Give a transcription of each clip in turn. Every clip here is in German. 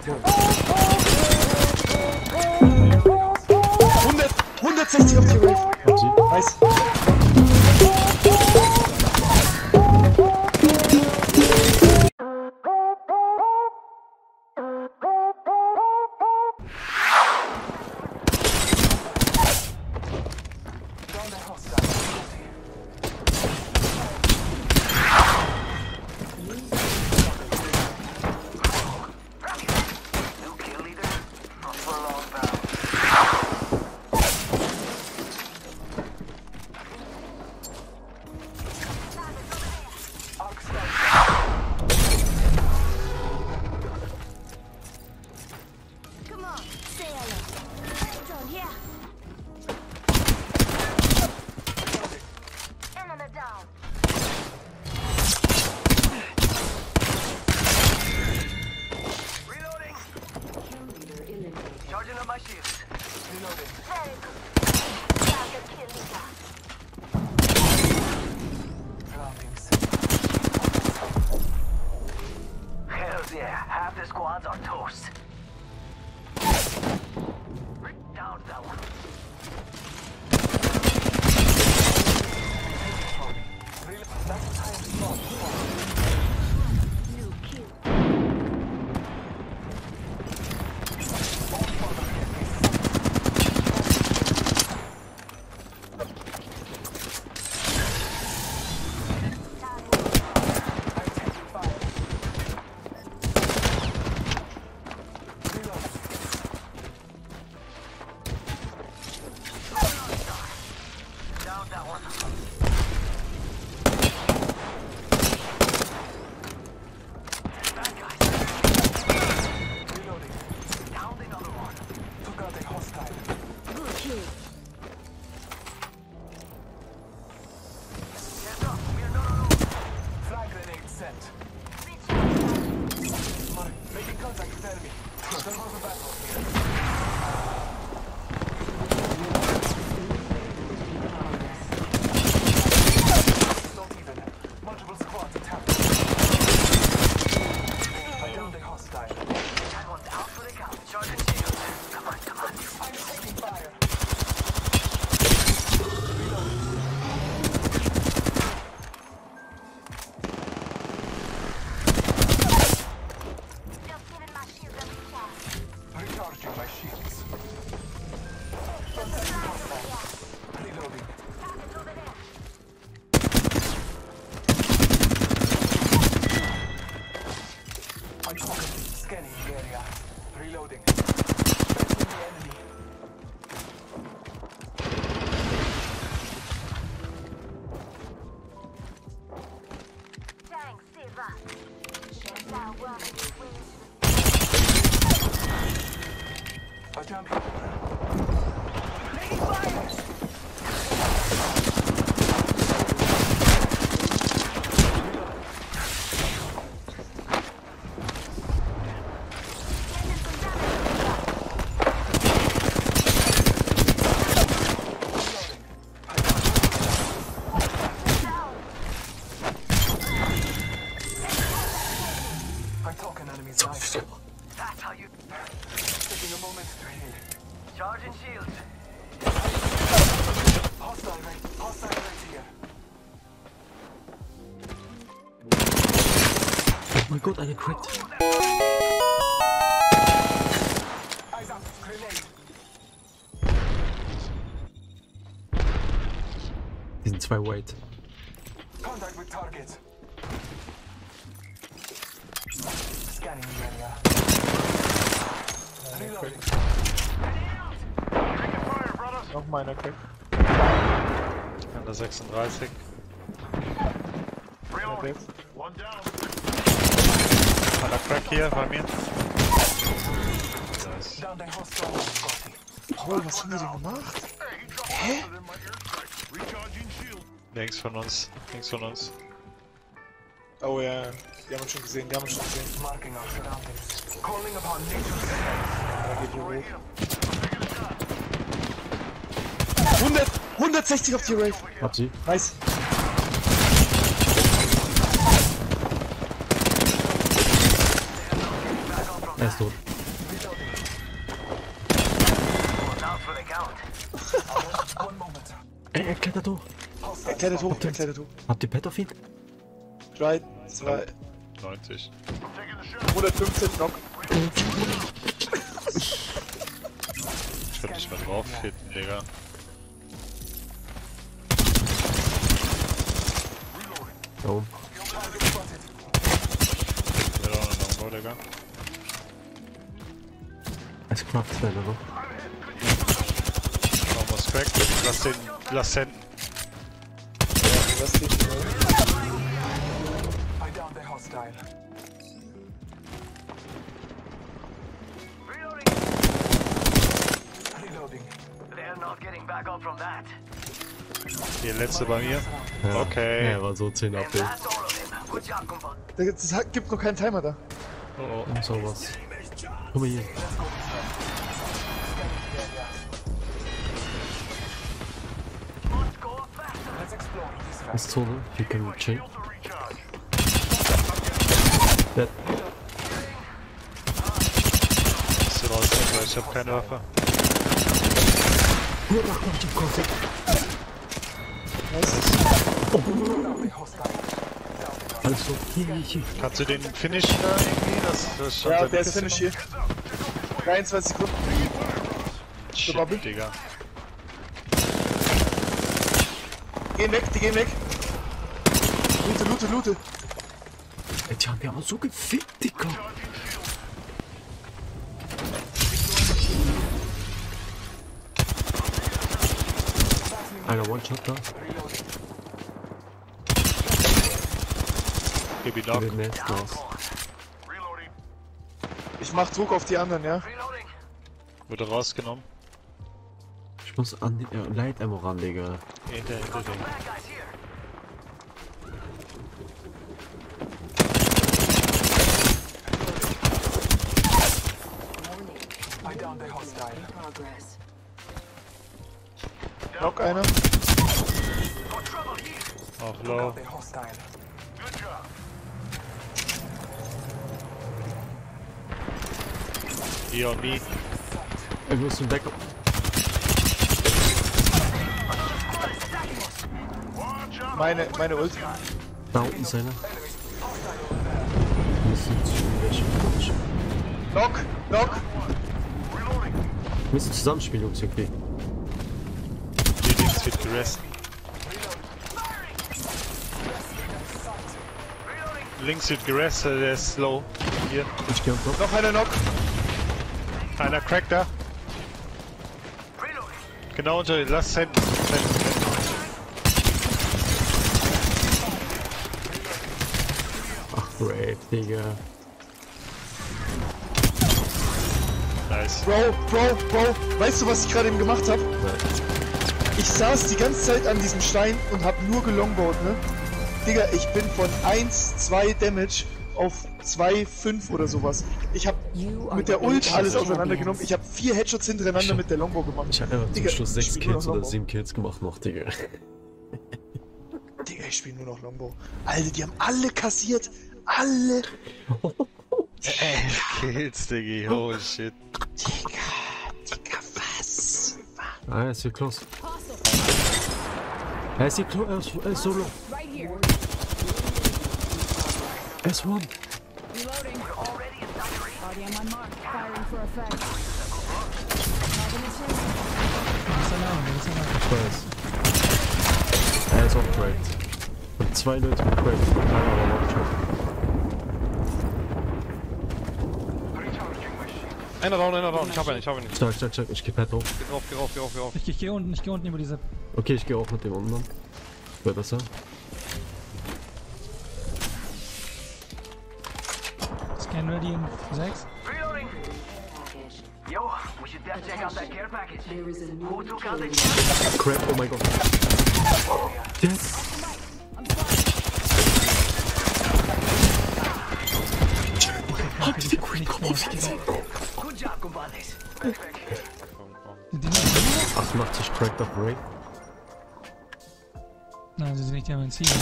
160 auf die Rave. Nice. Charging up my shields. Reloading. Very good. Target kill leader. Hells yeah, half the squads are toast. Down that one. New kill. Making contact with enemy. Don't hold the battle here. Not even. Multiple squads attacked. I downed a hostile. That one's out for the count. Charging shields. Come on, come on. I'm taking fire. Recharging my shields. Reloading. I'm scanning the area. Reloading. Facing the enemy. Thanks, Siva. That's our work. A champion. Taking fire! I'm talking enemies life. That's how you... Taking a moment to heal. Charging shields. Hostile right here. Oh mein Gott, eine cracked. Eyes up, grenade. Die sind zwei White. Contact with target. Scanning the area. Reloading. Noch mal einer Crack. An der 36. Reloading. Einer Crack hier bei mir. Nice. Down the hostile. Paul, was haben die denn gemacht? Hä? Links von uns. Links von uns. Oh ja, die haben uns schon gesehen, Marking our surroundings. Calling upon nature's defense. Da geht die Rave. 160 auf die Rave. Hab sie. Nice. Er ist tot. One moment. Ey, er klettert hoch. Er klettert hoch, er klettert hoch. Habt ihr Pet auf ihn? 3, 2, 90. 115 Knock. Ich hab nicht mehr drauf, hinten, Digga. Da oben. Ja, noch ein Digga. Es knappt schneller noch. Almost cracked. Lass senden. Lass dich I downed the hostile. Reloading. They're not getting back up from that. Hier, letzte bei mir. Ja. Okay. Ja, war so 10 And AP. that's all of him. Good job, Kumpel. Es gibt noch keinen Timer da. Oh, Und sowas. Guck mal hier. Let's go faster. Let's explore this fast. Ist Zone. Hier können wir chillen. Der bist du raus, aber ich hab keine Waffe. Down the hostile. alles so. Hier. Kannst du den finishen da irgendwie? Das stand Ja, da der ist Kiste finish hier. 23 Sekunden. noch? Shit, Bobby. Digga. Gehen weg, die gehen weg. Loote. Ey, die haben ja auch so gefickt, Digga. Einer One-Shot da. Gib ihn Der knock. wird nächst raus. Ich mach Druck auf die anderen, ja. Reloading. Wurde rausgenommen. Ich muss an die Light Ammo ran, Digga. Hinter den. Bad guys here. I downed the hostile. Progress. Knock einer. Got trouble here. Auch low. The hostile. Hier on me. Ich muss zum Backup. Meine Ult. Da unten ist einer. Müssen zu Knock. müssen zusammenspielen, Jungs, okay. Hier links wird geresten. Links wird gerestet, der ist slow. Hier. Ich geh auf Block. Noch einer Knock. Einer crack da. Reloading. Genau unter den. Lass senden. Ach, great, Digga. Nice. Bro. Weißt du, was ich gerade eben gemacht habe? Ich saß die ganze Zeit an diesem Stein und hab nur gelongbowt, ne? Digga, ich bin von 1, 2 Damage auf 2, 5 oder sowas. Ich hab mit der Ult alles auseinandergenommen. Ich hab 4 Headshots hintereinander mit der Longbow gemacht. Ich hab einfach zum Digga, Schluss ich 6 spiel nur Kills noch oder Longbow. 7 Kills gemacht noch, Digga. Digga, ich spiele nur noch Longbow. Alter, die haben alle kassiert. Alle. Kills, Diggi. Holy shit. Digga, was? Ah, er ist hier close. Er ist hier close, er ist solo. Right here. Er ist one. Reloading. Body on my mark. Firing for effect. Cognitive. Ich weiß. Er ist auch cracked. Und 2 Leute mit cracked. Keiner aber One-Shot. Einer down, ich hab ihn nicht. Stark, ich geh Pet hoch. Geh rauf. Ich geh unten über diese. Okay, ich geh auch mit dem unten. Wird besser. Scan ready in 6. Reloading. Yo, we should def check out that care package. There is a new Who took out the Crap, oh my god. Yes! Habt ihr die Queen gesehen? Good job, compadres. 88 cracked up Ray. Nein, sie sind nicht am Ziel.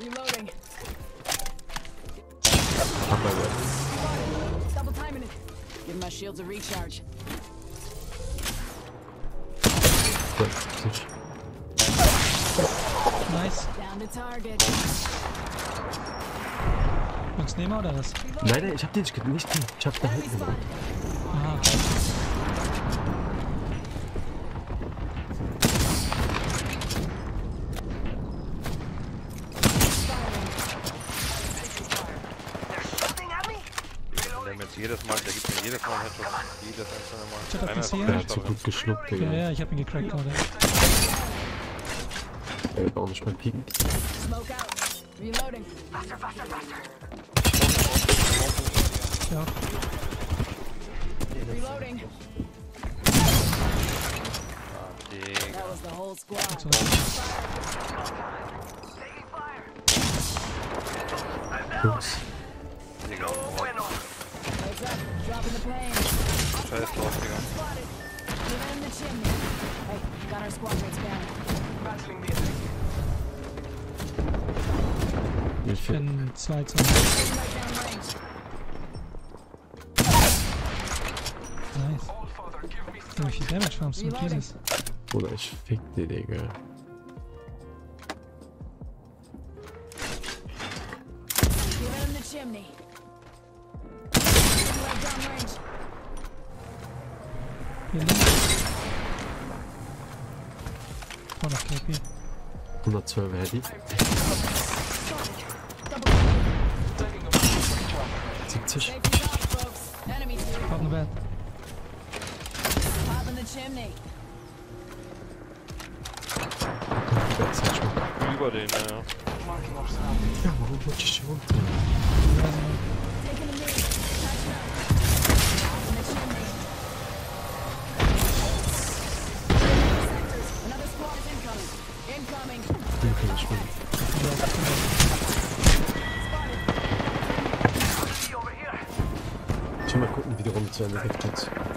Reloading. Hab mal Ray. Double timing it. Give my shields a recharge. Nice. Down to target. Magst du nehmen oder was? Nein, ich hab den nicht, ich hab da Enemy hinten. spotted. Aha, okay. Der mir jetzt jedes Mal, der gibt mir jedes Mal einen Headshot. Jedes einzelne Mal. Ich hab Einer ist das hier. auf Der der hat so Stadt gut geschluckt, Digga. Ja, ich hab ihn gecrackt gerade. Er wird auch nicht mehr pieken. Smoke out. Reloading. Ja. Reloading. Digga. That was the whole squad. So. Jungs. Digga. Heads up. Dropping the plane. Scheiß drauf, Digga. Spotted. Get in the chimney. Hey, got our squad mates down. Battling the enemy. Ich bin 2-2. Right down range. Nice. All father, give me Wie viel Damage farmst du mit Reloading. dieses? Bruder, ich fick die, Digga. Get in the chimney. Right down range. Hier links. Oh, noch KP. 112 Heady. 70. Safety's off, folks. Enemies here. Pop ne Bad. Pop in the chimney. Über den, ja. marking our surroundings. Ja, warum rutsche ich hier runter? Taking a knee. Catch up. Pop in the chimney. Sectors. Another squad is incoming. Incoming. Hier kann ich schwimmen. Ich will mal gucken, wie die Runde zu Ende geht.